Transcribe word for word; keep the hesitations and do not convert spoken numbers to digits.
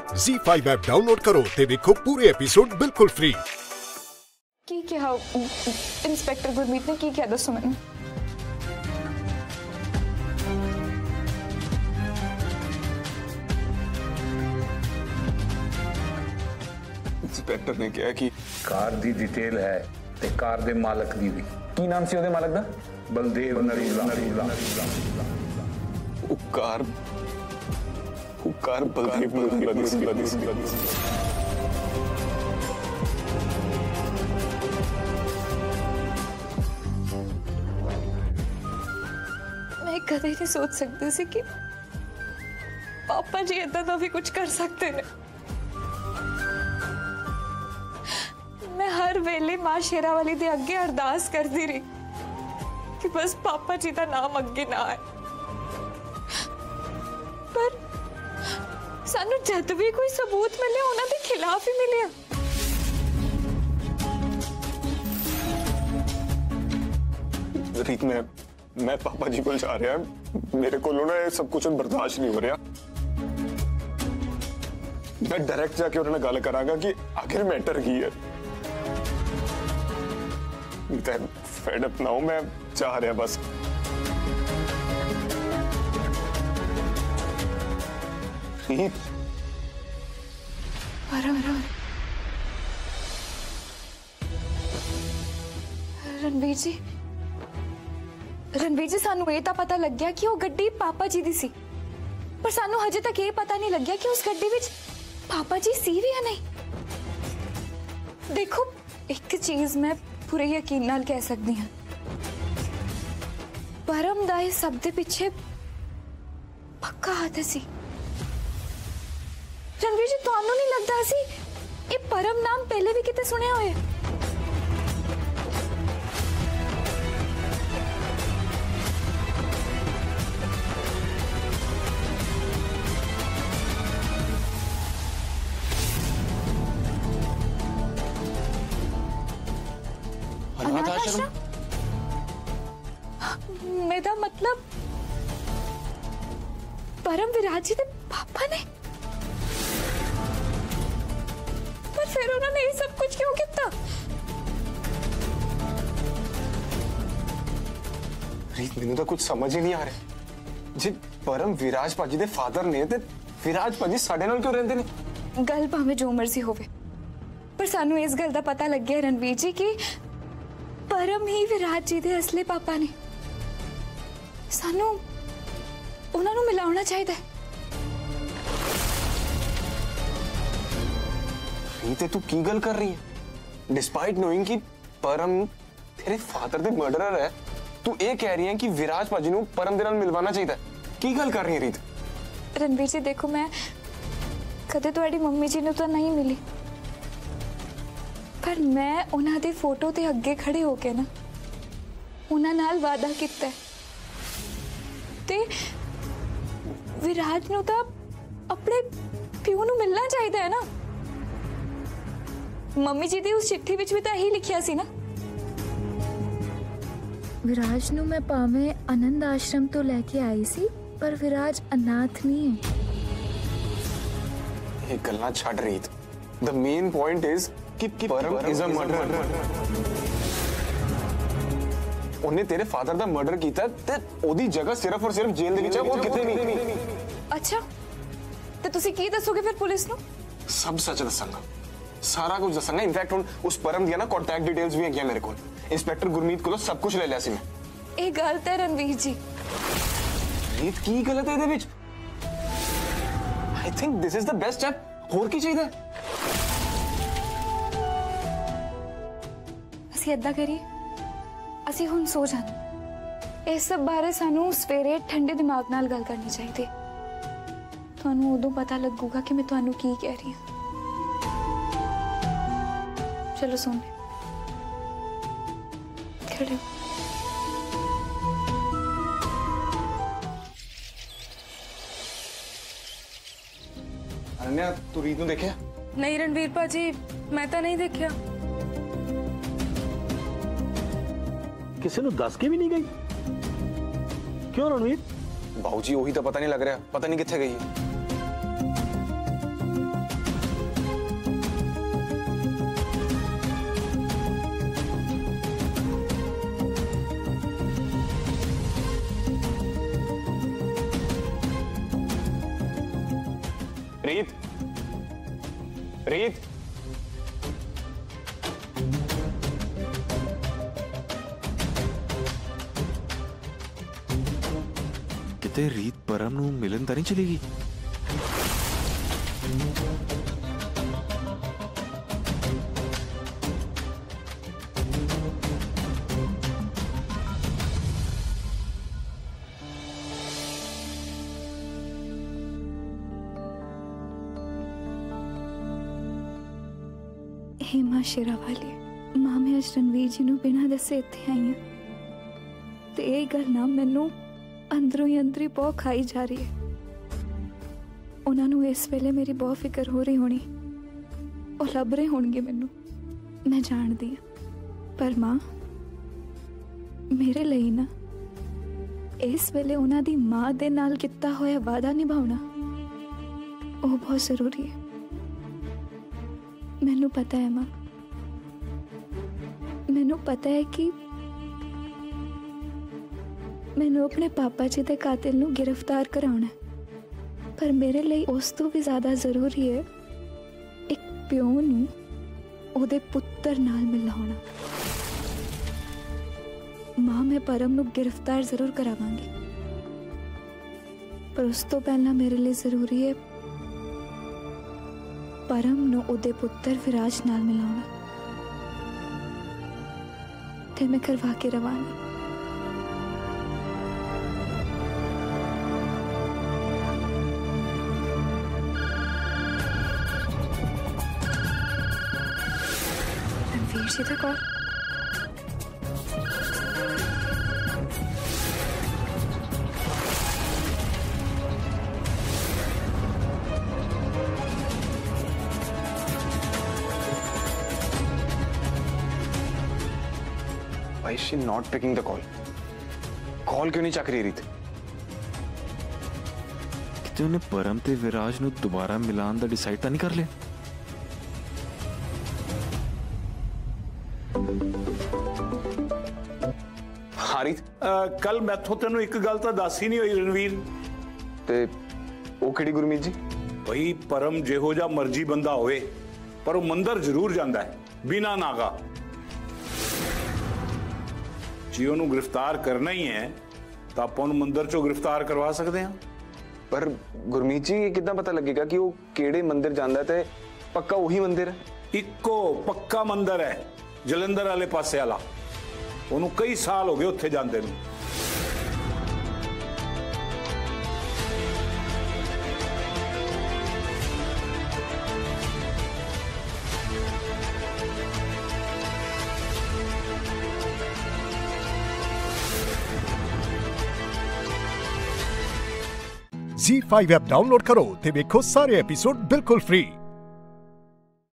ज़ी five app download करो ते देखो पूरे एपिसोड बिल्कुल फ्री। की क्या इंस्पेक्टर गुरमीत ने की क्या दसो मैंने? इंस्पेक्टर ने कहा कि कार दी डिटेल है ते कार दे मालक दी भी। की नाम सी ओदे मालक दा? बलदेव नरूला। वो कार वो कार बलदेव नरूला दी। मैं कदे नहीं सोच सकती सी कि पापा जी इतना तो भी कुछ कर सकते हैं। मैं हर वेले मां शेरावाली दे अगे अरदास करती रही कि बस पापा जी का नाम अगे ना आए, पर सानू जद भी कोई सबूत मिले उन्हां दे खिलाफ ही मिले। रीत में मैं पापा जी को जा रहा है, मेरे को ना ये सब कुछ बर्दाश्त नहीं हो रहा। मैं डायरेक्ट जाके उन्होंने गल करांगा कि आखिर मैटर की है। फेड अप ना हो, मैं चाह रहा बस। रणवीर जी रणवीर जी सानू ये तो पता लग गया कि वो गड्डी पापा जी दी सी, पर सानू हजे तक ये पता नहीं लग गया कि उस गड्डी विच पापा जी सी भी या नहीं। देखो एक चीज मैं पूरे यकीन नाल कह सकती हूं, परम दा इस सब दे पीछे पक्का हाथ सी। रणवीर जी तुहानू नहीं लगता सी ये परम नाम पहले भी किते सुने होए? मेरा मतलब परम विराज जी दे पापा ने, पर फिर उन्होंने ये सब कुछ क्यों किया? रीत मैंने तो कुछ समझ ही नहीं आ रहा जी। परम विराज पाजी दे फादर ने ते विराज पाजी साडे नाल क्यों रहंदे ने? गल भावे जो मर्जी होवे, पर सानू इस गल दा पता लग गया रणवीर जी कि परम ही विराज जी दे असली पापा ने। सानू उन्हां नू मिलाउणा चाहिए। रीते तू की गल कर रही है? डिस्पाइट नोइंग कि परम तेरे फादर दे मर्डरर है, तू ये कह रही है कि विराज पाजी नू परम दे नाल मिलवाना चाहिए। की गल कर रही है रीत? रणवीर जी देखो मैं कदे तुहाडी मम्मी जी नू तो नहीं मिली, पर मैं उन्हां दी फोटो ते अगे खड़े होके ना उन्हां नाल वादा कीता ते विराज नू तो अपने प्यो नू मिलना चाहिए है ना। मम्मी जी दी उस चिट्ठी विच भी तो यही लिखिया सी ना। विराज नू मैं पावे आनंद आश्रम तो लेके आई सी, पर विराज अनाथ नहीं है। ये गल्ला छड़ रीत। द मेन पॉइंट इज कि परम इज अ मर्डरर। उन्हें तेरे फादर दा मर्डर कीता ते ओदी जगह सिर्फ और सिर्फ जेल दे विच है, और किते नहीं। अच्छा ते तुसी की दसोगे फिर पुलिस नू? सब सच दसांगा, सारा कुछ दसांगा। इनफैक्ट उन उस परम दिया ना कांटेक्ट डिटेल्स भी है मेरे को। इंस्पेक्टर गुरमीत को सब कुछ ले लिया सी मैं। ए गलत है रणवीर जी। रीत की गलत है इहदे विच? I think this is the best step. होर की चाहिए? ਅਸੀਂ ਏਦਾਂ ਕਰੀਏ, ਅਸੀਂ ਹੁਣ ਸੋ ਜਾਣਾ। ਇਸ ਸਭ ਬਾਰੇ ਸਾਨੂੰ ਸਵੇਰੇ ਠੰਡੇ ਦਿਮਾਗ ਨਾਲ ਗੱਲ ਕਰਨੀ ਚਾਹੀਦੀ। ਤੁਹਾਨੂੰ ਉਦੋਂ ਪਤਾ ਲੱਗੂਗਾ ਕਿ ਮੈਂ ਤੁਹਾਨੂੰ ਕੀ ਕਹਿ ਰਹੀ ਹਾਂ। ਚਲੋ ਸੋਨੇ खड़े हो। अनन्या तू रीत नू देखिया? नहीं रणवीर पाजी मैं तो नहीं देखिया। किसी ने दस के भी नहीं गई? क्यों रणवीर? बाबूजी वही तो पता नहीं लग रहा, पता नहीं किथे गई। रीत, रीत, किते रीत परम नू मिलन तां नहीं चलेगी? हेमा शेरावाली, मां मैं अज रणवीर जी नू बिना दसे इत्थे आई हां ते ये गल ना मैनू अंदरों ही अंदर ही बहुत खाई जा रही है। उन्हां नू इस वेले मेरी बहुत फिक्र हो रही होनी, ਉਹ ਲੱਭ ਰਹੇ ਹੋਣਗੇ ਮੈਨੂੰ, मैं जानदी हां। पर मां मेरे ਲਈ ना इस वेले उन्हां दी मां दे नाल किता होया वादा निभाउणा ਉਹ बहुत जरूरी है। मैनू पता है मां, मैनू पता है कि मैनू अपने पापा जी दे कातिल नू गिरफ्तार कराउणा, पर मेरे लिए उस तो भी ज्यादा जरूरी है एक प्यो नू ओदे पुत्तर नाल मिलाउणा। मां मैं परम नू गिरफ्तार जरूर करावांगी, पर उस तो पहला मेरे लिए जरूरी है परम नू ओदे पुत्तर विराज नाल मिलाउणा, ते मैं करवा के रवांगी। रणवीर जी दा call. Why is she not picking the call? Call क्यों नहीं चक रही रीत? किते उन्हें परम ते विराज नू दोबारा मिलान दा डिसाइड तां नहीं कर लिया? हाँ रीत, कल मैथों तेनों एक गल तां दस ही नहीं हुई रणवीर। ते ओ किहड़ी गुरमीत जी? भाई परम जिहो जा मर्जी बंदा होए पर वो मंदिर जरूर जांदा है बिना नागा। जी ਉਹਨੂੰ गिरफ्तार करना ही है तो आप ਉਹਨੂੰ मंदिर चो गिरफ्तार करवा सकते हैं। पर गुरमीत जी ये कितना पता लगेगा कि वो केड़े मंदिर जांदा ते पक्का वही मंदिर है? इको पक्का मंदिर है जलंधर वाले पासे वाला, ਉਹਨੂੰ कई साल हो गए उत्थे जांदे नूं। ज़ी फाइव ऐप डाउनलोड करो ते देखो सारे एपिसोड बिल्कुल फ्री।